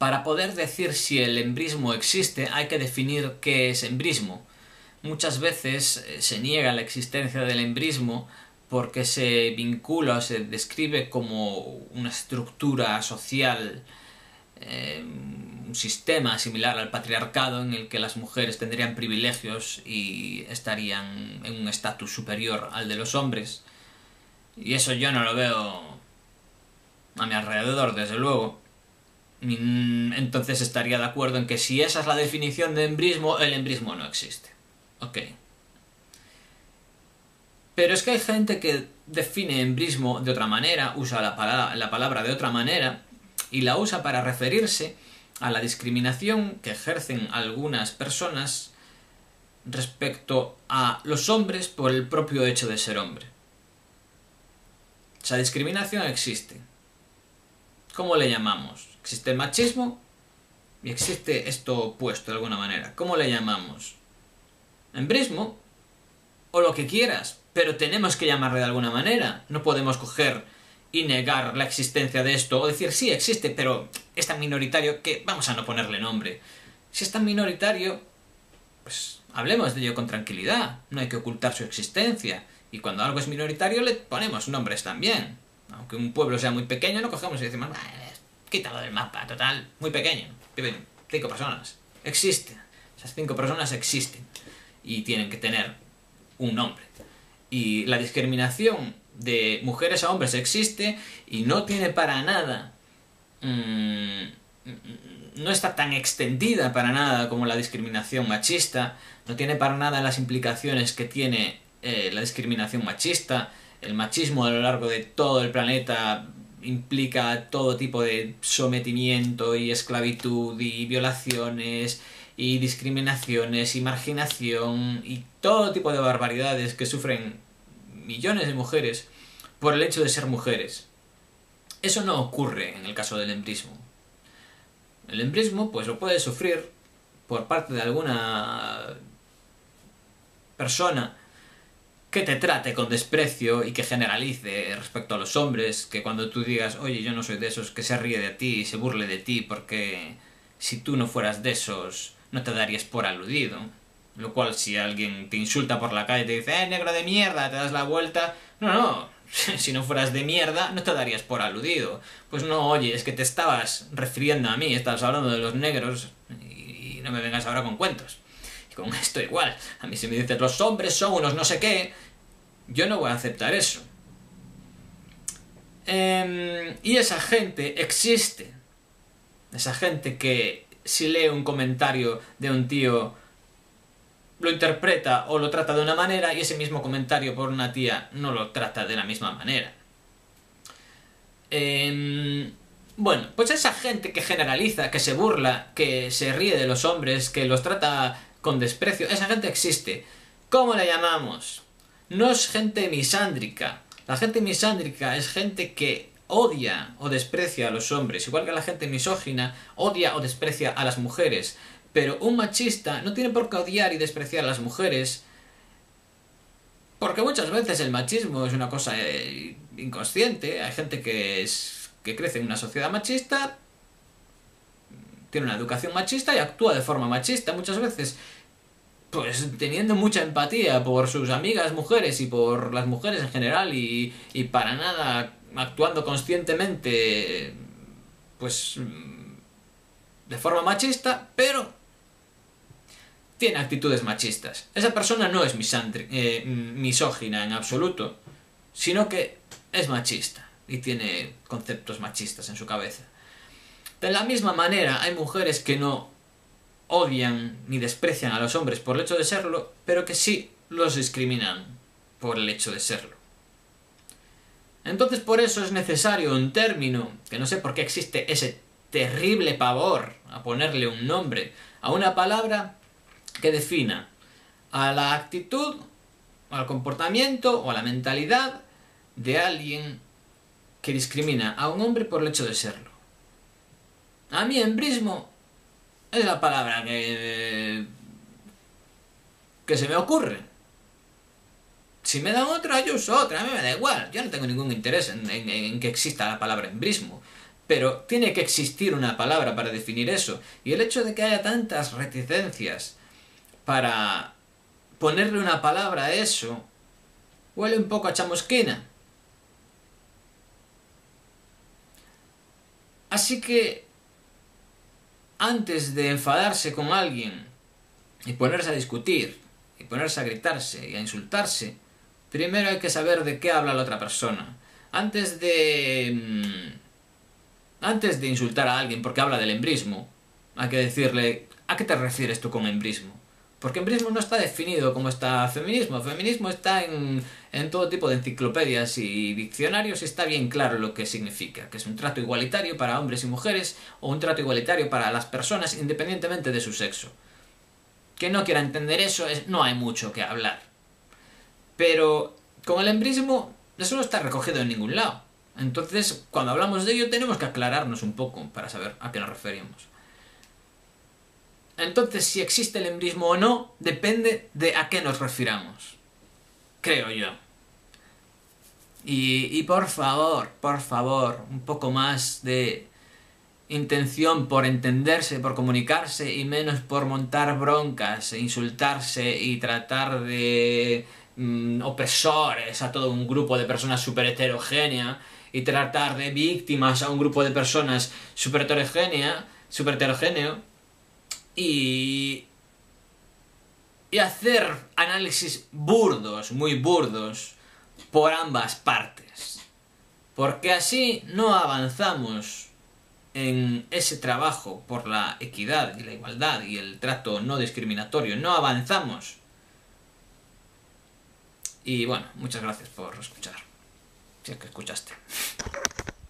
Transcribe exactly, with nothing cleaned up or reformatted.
Para poder decir si el embrismo existe, hay que definir qué es embrismo. Muchas veces se niega la existencia del embrismo porque se vincula o se describe como una estructura social, eh, un sistema similar al patriarcado en el que las mujeres tendrían privilegios y estarían en un estatus superior al de los hombres. Y eso yo no lo veo a mi alrededor, desde luego. Entonces estaría de acuerdo en que si esa es la definición de embrismo, el embrismo no existe. Ok. Pero es que hay gente que define embrismo de otra manera, usa la palabra, la palabra de otra manera, y la usa para referirse a la discriminación que ejercen algunas personas respecto a los hombres por el propio hecho de ser hombre. Esa discriminación existe. ¿Cómo le llamamos? Existe el machismo y existe esto opuesto de alguna manera. ¿Cómo le llamamos? Embrismo o lo que quieras, pero tenemos que llamarle de alguna manera. No podemos coger y negar la existencia de esto o decir sí existe, pero es tan minoritario que vamos a no ponerle nombre. Si es tan minoritario, pues hablemos de ello con tranquilidad. No hay que ocultar su existencia. Y cuando algo es minoritario le ponemos nombres también. Aunque un pueblo sea muy pequeño, no cogemos y decimos quítalo del mapa, total, muy pequeño, viven cinco personas. Existe. Esas cinco personas existen y tienen que tener un nombre. Y la discriminación de mujeres a hombres existe y no tiene para nada, mmm, no está tan extendida para nada como la discriminación machista, no tiene para nada las implicaciones que tiene eh, la discriminación machista. El machismo a lo largo de todo el planeta implica todo tipo de sometimiento y esclavitud y violaciones y discriminaciones y marginación y todo tipo de barbaridades que sufren millones de mujeres por el hecho de ser mujeres. Eso no ocurre en el caso del embrismo. El embrismo pues lo puede sufrir por parte de alguna persona que te trate con desprecio y que generalice respecto a los hombres, que cuando tú digas, oye, yo no soy de esos, que se ríe de ti y se burle de ti porque si tú no fueras de esos no te darías por aludido. Lo cual, si alguien te insulta por la calle y te dice, eh, negro de mierda, te das la vuelta, no, no, si no fueras de mierda no te darías por aludido. Pues no, oye, es que te estabas refiriendo a mí, estabas hablando de los negros y no me vengas ahora con cuentos. Y con esto igual, a mí si me dices los hombres son unos no sé qué, yo no voy a aceptar eso. Eh, y esa gente existe. Esa gente que si lee un comentario de un tío lo interpreta o lo trata de una manera y ese mismo comentario por una tía no lo trata de la misma manera. Eh, bueno, pues esa gente que generaliza, que se burla, que se ríe de los hombres, que los trata con desprecio, esa gente existe. ¿Cómo la llamamos? No es gente misándrica. La gente misándrica es gente que odia o desprecia a los hombres, igual que la gente misógina odia o desprecia a las mujeres. Pero un machista no tiene por qué odiar y despreciar a las mujeres, porque muchas veces el machismo es una cosa eh, inconsciente. Hay gente que, es, que crece en una sociedad machista, tiene una educación machista y actúa de forma machista muchas veces, pues teniendo mucha empatía por sus amigas mujeres y por las mujeres en general y, y para nada actuando conscientemente pues de forma machista, pero tiene actitudes machistas. Esa persona no es eh, misógina en absoluto, sino que es machista y tiene conceptos machistas en su cabeza. De la misma manera, hay mujeres que no odian ni desprecian a los hombres por el hecho de serlo, pero que sí los discriminan por el hecho de serlo. Entonces por eso es necesario un término, que no sé por qué existe ese terrible pavor a ponerle un nombre a una palabra que defina a la actitud, o al comportamiento, o a la mentalidad de alguien que discrimina a un hombre por el hecho de serlo. A mí embrismo es la palabra que, que se me ocurre. Si me dan otra, yo uso otra, a mí me da igual. Yo no tengo ningún interés en, en, en que exista la palabra embrismo. pero tiene que existir una palabra para definir eso. Y el hecho de que haya tantas reticencias para ponerle una palabra a eso, huele un poco a chamusquina. Así que, antes de enfadarse con alguien y ponerse a discutir, y ponerse a gritarse y a insultarse, primero hay que saber de qué habla la otra persona. Antes de... Antes de insultar a alguien porque habla del embrismo, hay que decirle, ¿a qué te refieres tú con embrismo? Porque embrismo no está definido como está feminismo. Feminismo está en, en todo tipo de enciclopedias y diccionarios y está bien claro lo que significa, que es un trato igualitario para hombres y mujeres o un trato igualitario para las personas independientemente de su sexo. Que no quiera entender eso, es, no hay mucho que hablar. Pero con el embrismo, eso no está recogido en ningún lado. Entonces, cuando hablamos de ello, tenemos que aclararnos un poco para saber a qué nos referimos. Entonces, si existe el embrismo o no, depende de a qué nos refiramos. Creo yo. Y, y por favor, por favor, un poco más de intención por entenderse, por comunicarse y menos por montar broncas, e insultarse y tratar de mm, opresores a todo un grupo de personas súper heterogénea y tratar de víctimas a un grupo de personas súper heterogénea, súper heterogéneo y, y hacer análisis burdos, muy burdos, por ambas partes. Porque así no avanzamos en ese trabajo por la equidad y la igualdad y el trato no discriminatorio. No avanzamos. Y bueno, muchas gracias por escuchar. Si es que escuchaste.